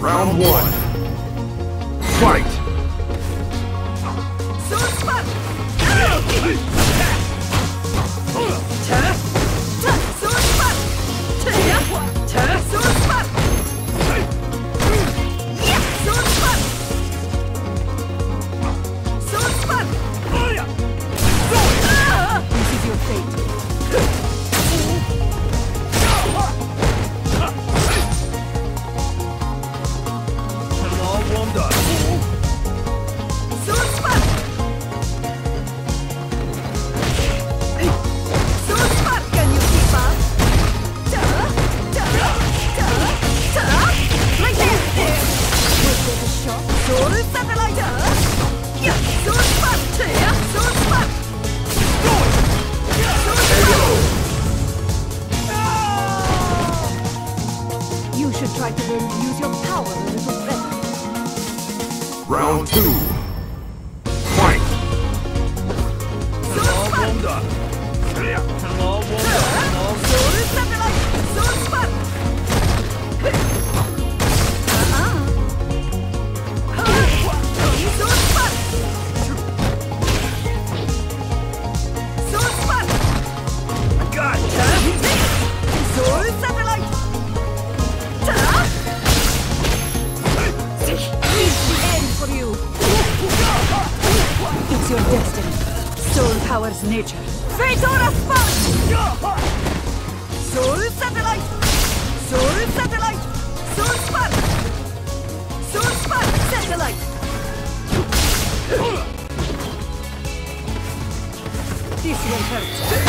Round one. Fight! This is your fate. All warmed up. Can you keep up? Right there! Was that a shot? Soul satellite! Yeah! Soul spot! Soul spot! You should try to learn to use your power a little better. Round two. Fight! All warmed up. All warmed up. Soul satellite! Soul spot! Soul spot! Soul spot! Got it. Soul satellite! It's the end for you! It's your destiny. Soul powers nature. Fate or a spot! Soul satellite! Soul satellite! Soul spot! Soul spot! Satellite! This will hurt.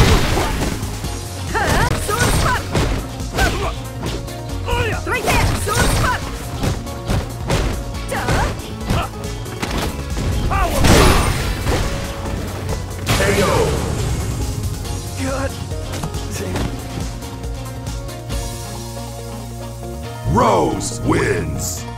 Soul spot! Right there! Soul spot! KO! God. Rose wins!